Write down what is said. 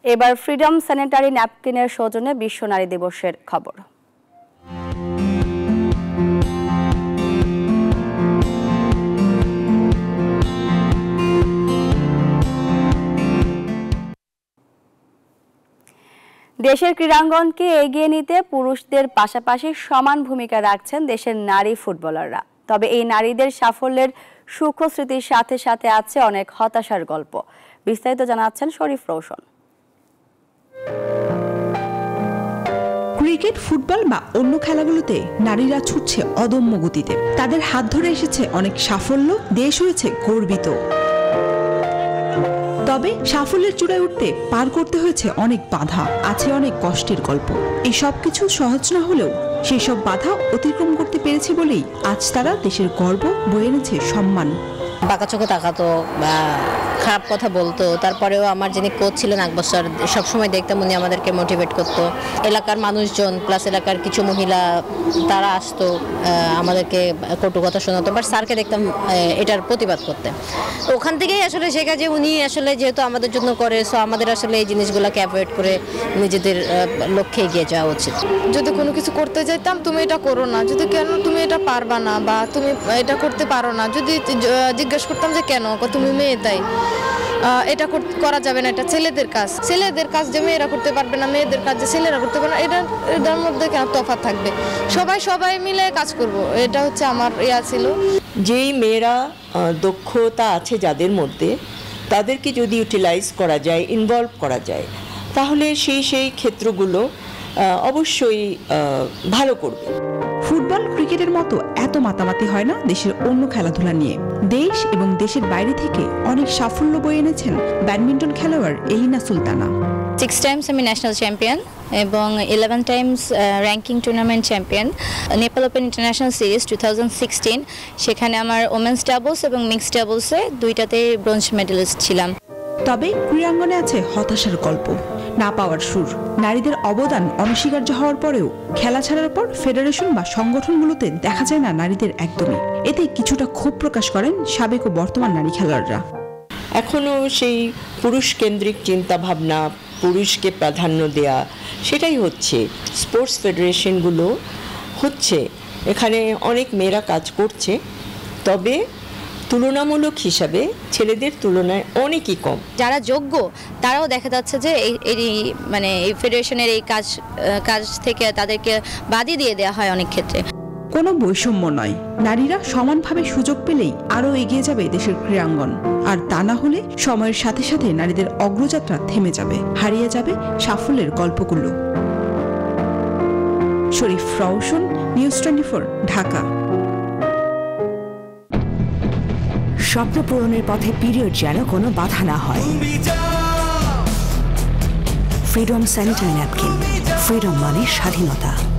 এবার freedom sanitary ন্যাপকিনের সৌজন্যে বিশ্ব নারী দিবসের খবর। দেশের ক্রীড়াঙ্গনকে এগিয়ে নিতে পুরুষদের পাশাপাশি সমান ভূমিকা রাখছেন দেশের নারী ফুটবলাররা। তবে এই নারীদের সাফল্যের সুখ স্মৃতির সাথে সাথে আছে অনেক হতাশার গল্প। বিস্তারিত জানাচ্ছেন শরীফ রৌশন। ক্রিকেট, ফুটবল বা অন্য খেলাগুলোতে নারীরা ছুটছে অদম্য গতিতে। তাদের হাত ধরে এসেছে অনেক সাফল্য, দেশ হয়েছে গর্বিত। তবে সাফল্যের চূড়ায় উঠতে পার করতে হয়েছে অনেক বাধা, আছে অনেক কষ্টের গল্প। এই সবকিছু সহজ না হলেও সেই সব বাধা অতিক্রম করতে পেরেছে বলেই আজ তারা দেশের গর্ব বয়ে এনেছে সম্মান। বাঁকা চোখে তাকাতো বা খারাপ কথা বলতো, তারপরেও আমার যিনি কোচ ছিলেন আকবর, সবসময় দেখতাম উনি আমাদেরকে মোটিভেট করতো। এলাকার মানুষজন প্লাস এলাকার কিছু মহিলা তারা আসতো, আমাদেরকে কটু কথা শোনাতো, বাট স্যারকে দেখতাম এটার প্রতিবাদ করতে। ওখান থেকেই আসলে শেখা যে উনি আসলে যেহেতু আমাদের জন্য করে, সো আমাদের আসলে এই জিনিসগুলোকে অ্যাভয়েড করে নিজেদের লক্ষ্যে এগিয়ে যাওয়া উচিত। যদি কোনো কিছু করতে যাইতাম, তুমি এটা করো না, যদি কেন তুমি এটা পারবা না বা তুমি এটা করতে পারো না, যদি জিজ্ঞেস করতাম যে কেন, তুমি মেয়ে তাই এটা করা যাবে না, এটা ছেলেদের কাজ যে মেয়েরা করতে পারবে না, মেয়েদের কাজ যে ছেলেরা করতে পারবে না, এটার মধ্যে কেন তফাৎ থাকবে? সবাই মিলে কাজ করব, এটা হচ্ছে আমার ইয়া ছিল। যেই মেয়েরা দক্ষতা আছে যাদের মধ্যে, তাদেরকে যদি ইউটিলাইজ করা যায়, ইনভলভ করা যায়, তাহলে সেই ক্ষেত্রগুলো অবশ্যই ভালো করবে। ফুটবল, ক্রিকেটের মতো এত মাতামাতি হয় না দেশের অন্য খেলাধুলা নিয়ে। দেশ এবং দেশের বাইরে থেকে অনেক সাফল্য বয়ে এনেছেন ব্যাডমিন্টন খেলোয়াড় এলিনা সুলতানা। 6 টাইমস আমি ন্যাশনাল চ্যাম্পিয়ন এবং 11 times ranking tournament champion. Nepal open international series 2016, সেখানে আমার ওমেন্স ডাবলস এবং মিক্সড ডাবলসে দুইটাতে ব্রোঞ্জ মেডেলিস্ট ছিলাম। তবে ক্রীড়াঙ্গনে আছে হতাশার গল্প, না পাওয়ার সুর। নারীদের অবদান অনস্বীকার্য হওয়ার পরেও খেলা ছাড়ার পর ফেডারেশন বা সংগঠনগুলোতে দেখা যায় না নারীদের একদমই। এতে কিছুটা ক্ষোভ প্রকাশ করেন সাবেক ও বর্তমান নারী খেলোয়াড়রা। এখনও সেই পুরুষ কেন্দ্রিক চিন্তা ভাবনা, পুরুষকে প্রাধান্য দেয়া, সেটাই হচ্ছে। স্পোর্টস ফেডারেশনগুলো হচ্ছে, এখানে অনেক মেয়েরা কাজ করছে, তবে তুলনামূলক হিসাবে ছেলেদের তুলনায় অনেকই কম। যারা যোগ্য তারাও দেখা যাচ্ছে যে এই ফেডারেশনের এই কাজ থেকে তাদেরকে বাদই দিয়ে দেওয়া হয় অনেক ক্ষেত্রে। কোনো বৈষম্য নয়, নারীরা সমানভাবে সুযোগ পেলেই আরও এগিয়ে যাবে দেশের ক্রীড়াঙ্গন। আর তা না হলে সময়ের সাথে সাথে নারীদের অগ্রযাত্রা থেমে যাবে, হারিয়ে যাবে সাফল্যের গল্পগুলো। শরীফ রৌশন, নিউজ 24, ঢাকা। স্বপ্ন পূরণের পথে পিরিয়ড যেন কোনো বাধা না হয়। ফ্রিডম স্যানিটারি ন্যাপকিন, ফ্রিডম মানে স্বাধীনতা।